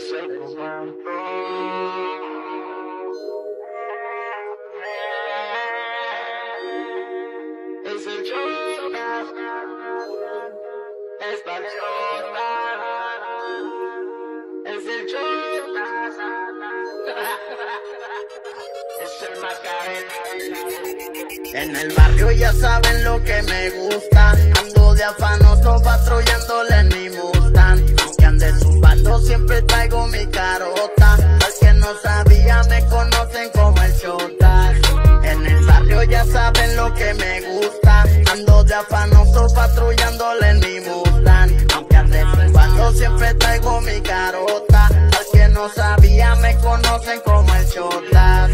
el comando. Es el Chotas, es para el Chotas, es el Chotas, es el Macarena. En el barrio ya saben lo que me gusta, ando de afanoso patrullando en mi Mustang. Aunque ande zumbando siempre traigo mi carota, al que no sabía me conocen como el Chotas. En el barrio ya saben lo que me gusta, ando de afanoso patrullando en mi Mustang. Aunque ande zumbando siempre traigo mi carota, al que no sabía me conocen como el Chotas.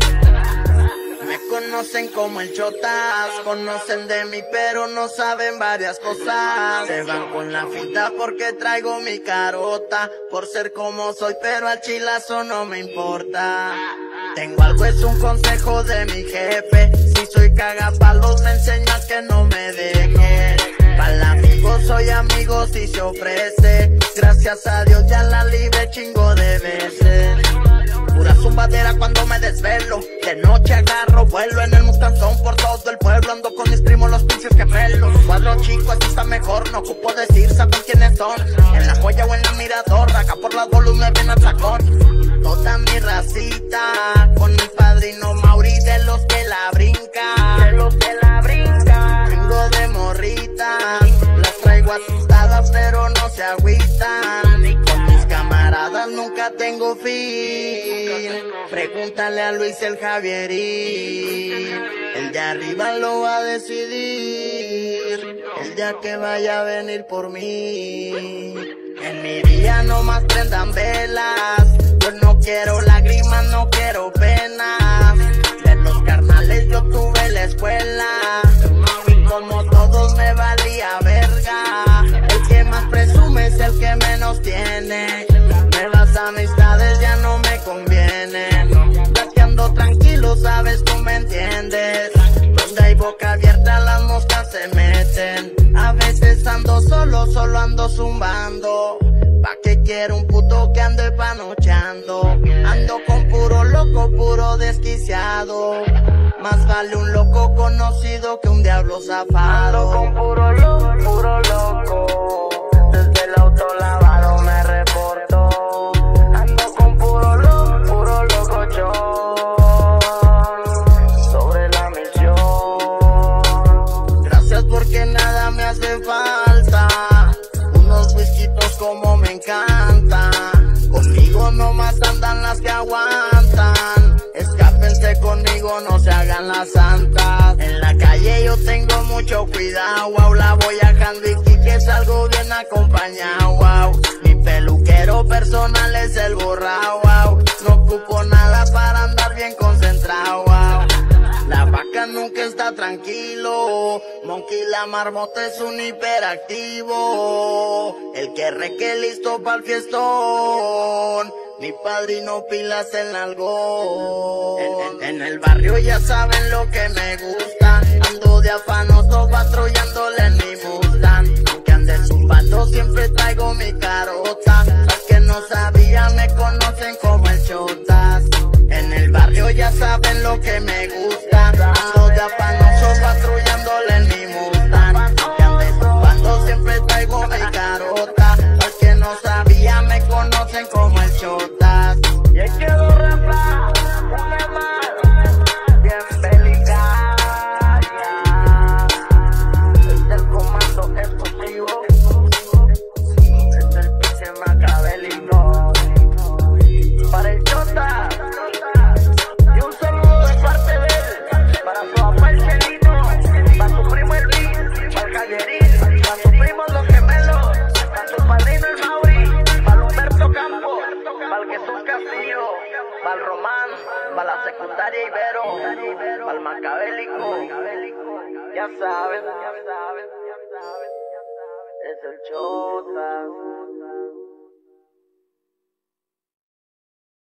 Me conocen como el Chotas, conocen de mí pero no saben varias cosas. Se van con la finta porque traigo mi carota, por ser como soy pero al chilazo no me importa. Tengo algo, es un consejo de mi jefe, si soy cagapalos me enseñas que no me deje. Para amigos soy amigo si se ofrece, gracias a Dios ya la libre chingo de veces. Pura zumbadera cuando me desvelo, de noche agarro vuelo en el Mustangón por todo el pueblo. Ando con mis primos los pinches gemelos, cuadro chico así está mejor, no ocupo decir, saben quiénes son. En la joya o en la mirador, acá por las bolas me ven al sacón. Toda mi racita, con mi padrino Mauri de los que la brinca, de los que la brinca. Vengo de morrita, las traigo asustadas pero no se agüitan. Con mis camaradas nunca tengo fin, pregúntale a Luis el Javierín, el de arriba lo va a decidir, el día que vaya a venir por mí. En mi día nomás prendan velas, yo no quiero lágrimas, no quiero penas. De los carnales yo tuve la escuela, y como todos me valía verga. El que más presume es el que menos tiene, nuevas amistades ya no me convienen. Ya que ando tranquilo, sabes, tú me entiendes, donde hay boca abierta las moscas se meten. A veces ando solo, solo ando zumbando, pa' que quiero un puto que ande panocheando. Ando con puro loco, puro desquiciado, más vale un loco conocido que un diablo zafado. Ando con puro loco, desde el auto lavado me reporto. Ando con puro loco yo, sobre la misión. Gracias porque nada me hace falta, unos whiskitos como me encanta. Conmigo nomás andan las que aguantan, escápense conmigo, no se hagan las santas. En la calle yo tengo mucho cuidado, wow, la voy a Handwiki que salgo bien acompañado, wow. Mi peluquero personal es el borrao, wow. No ocupo nada para andar bien concentrado, wow. La vaca nunca está tranquilo, Monkey la marmota es un hiperactivo, el que reque listo pa'l fiestón, mi padrino pilas en algo. En el barrio ya saben lo que me gusta, ando de afanoso patrullando en mi Mustang. Aunque ande zumbando siempre traigo mi carota, al que no sabía me conocen como el Chotas. En el barrio ya saben lo que me gusta, ando de afanoso patrullando en mi Mustang. Aunque ande zumbando siempre traigo mi carota, al que no sabía me conocen como el Chotas. Y es que dos rapas, una más, bien delicada. Este es el comando exclusivo, este es el pinche macabélico. Para el Chotas, y un saludo de parte de él, para su papá el Celino, para su primo el Luis, para el Callerín, para sus primos los gemelos, para su padrino el Mauri, para el Humberto Campos, para el Jesús Castillo, para el Román, para la secundaria Ibero, para el Macabélico. Ya saben, es el Chotas.